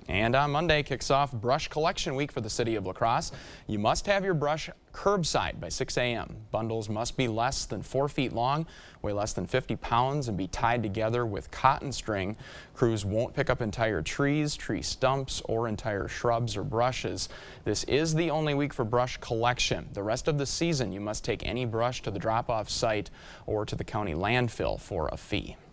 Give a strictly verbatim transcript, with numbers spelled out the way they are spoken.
And on Monday kicks off brush collection week for the city of La Crosse. You must have your brush curbside by six A M Bundles must be less than four feet long, weigh less than fifty pounds, and be tied together with cotton string. Crews won't pick up entire trees, tree stumps, or entire shrubs or brushes. This is the only week for brush collection. The rest of the season, you must take any brush to the drop-off site or to the county landfill for a fee.